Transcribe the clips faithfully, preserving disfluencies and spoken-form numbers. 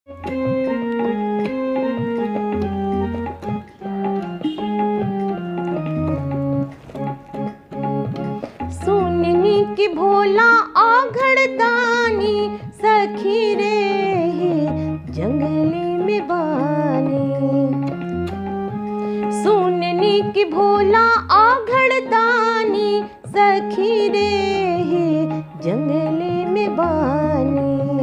सुननी की भोला आघड़ दानी, सखी रे जंगले में बानी। सुननी की भोला आघड़ दानी, सखी रे जंगले में बानी।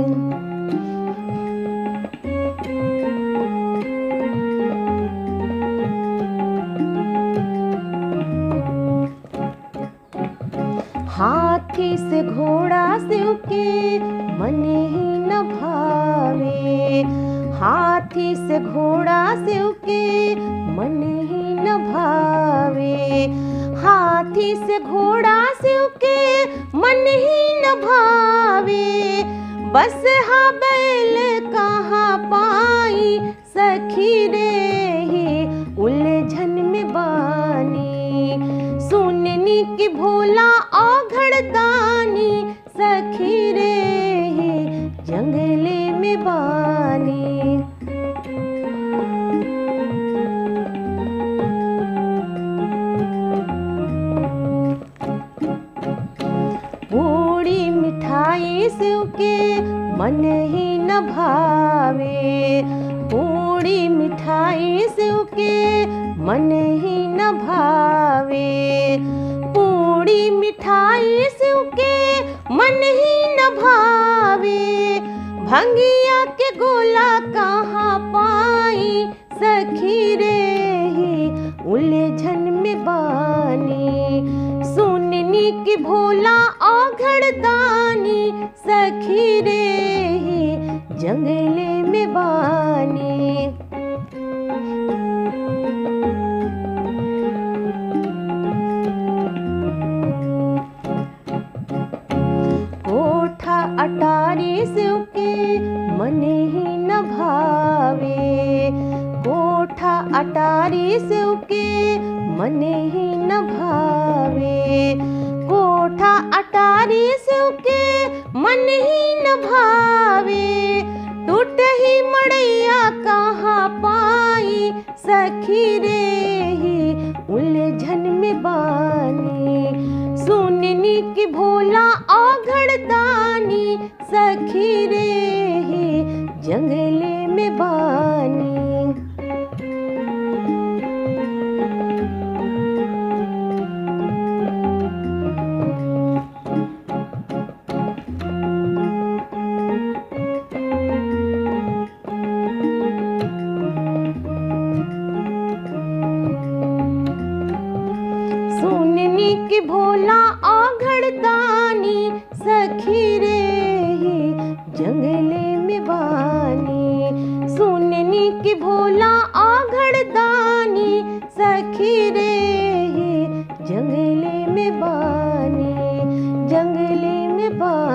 हाथी से घोड़ा शिव के मन ही न भावे। हाथी से घोड़ा शिव के मन ही न भावे। हाथी से घोड़ा शिव के मन ही न भावे। बस हा बैल कहाँ पाई, सखी रे उलझन में बानी। सुननी की भोला आघड़ दानी, सखी रे जंगले में बानी। पूड़ी मिठाई शिव के मन ही न भावे। पूड़ी मिठाई शिव के मन ही न भावे। पूड़ी मिठाई शिव के मन ही न भावे। भंगिया के गोला कहाँ पाई, सखी रे उलझन में बानी। सुननी की भोला आघड़ दानी, सखी रे जंगले में बानी। कोठा अटारी शिव के मन ही न भावे। कोठा अटारी शिव के मन ही न भावे। कोठा अटारी शिव के मन ही न भावे। टूट ही मड़ैया कहाँ पाई, सखी रे उलझन में बानी। सुननी की भोला आघड़ दानी, सखी रे जंगले में बानी। सुननी की भोला आघड़ दानी, सखी रे जंगले में बानी। सुननी की भोला आघड़ दानी, सखी रे जंगले में बानी। जंगले में बानी।